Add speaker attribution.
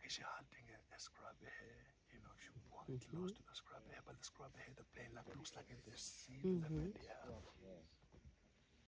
Speaker 1: If you're hunting a scrubby hair, you want close to the scrubby hair, but the scrubby hair, the plain like looks like in the sea in the video.